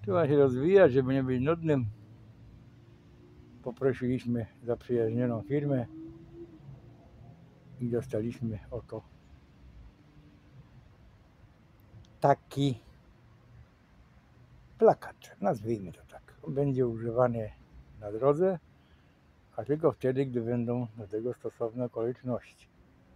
Trzeba się rozwijać, żeby nie być nudnym. Poprosiliśmy zaprzyjaźnioną firmę i dostaliśmy oto taki plakat, nazwijmy to tak. On będzie używany na drodze, a tylko wtedy, gdy będą do tego stosowne okoliczności.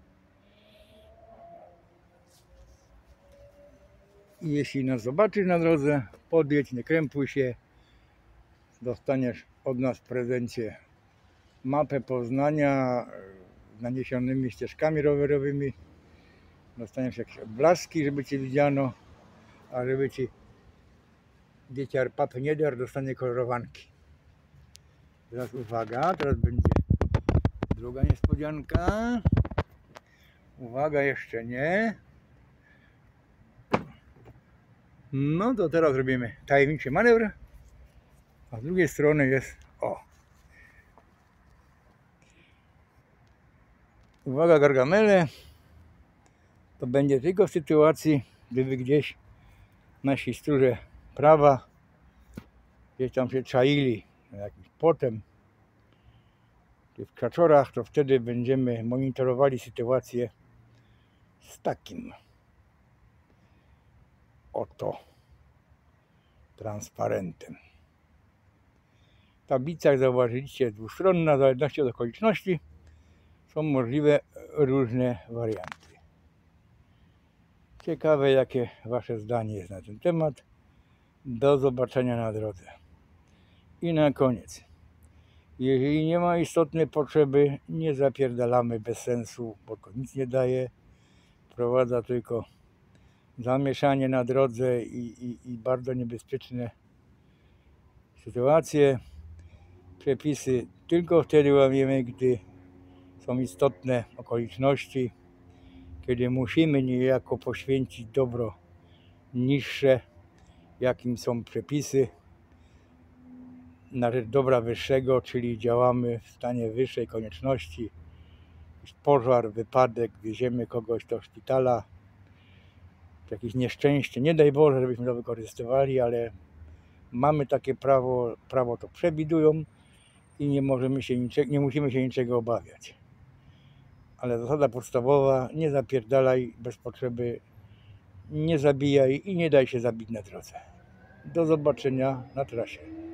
I jeśli nas zobaczysz na drodze, podjedź, nie krępuj się, dostaniesz od nas w prezencie mapę Poznania z naniesionymi ścieżkami rowerowymi, dostaniesz jakieś odblaski, żeby Cię widziano, a żeby Ci dzieciar papy nie dar, dostanie kolorowanki. Teraz uwaga, teraz będzie druga niespodzianka. Uwaga, jeszcze nie. No to teraz robimy tajemniczy manewr, a z drugiej strony jest Uwaga, Gargamele. To będzie tylko w sytuacji, gdyby gdzieś nasi stróże prawa gdzieś tam się czaili jakimś płotem czy w krzaczorach, to wtedy będziemy monitorowali sytuację z takim oto transparentem. Tablica, jak zauważyliście, dwustronna, w zależności od okoliczności są możliwe różne warianty. Ciekawe, jakie Wasze zdanie jest na ten temat. Do zobaczenia na drodze. I na koniec, jeżeli nie ma istotnej potrzeby, nie zapierdalamy bez sensu, bo to nic nie daje. Wprowadza tylko zamieszanie na drodze i bardzo niebezpieczne sytuacje. Przepisy tylko wtedy łamiemy, gdy są istotne okoliczności, kiedy musimy niejako poświęcić dobro niższe, jakim są przepisy, na rzecz dobra wyższego, czyli działamy w stanie wyższej konieczności. Pożar, wypadek, wieziemy kogoś do szpitala, jakieś nieszczęście, nie daj Boże, żebyśmy to wykorzystywali, ale mamy takie prawo to przewidują i nie musimy się niczego obawiać. Ale zasada podstawowa, nie zapierdalaj bez potrzeby, nie zabijaj i nie daj się zabić na drodze. Do zobaczenia na trasie.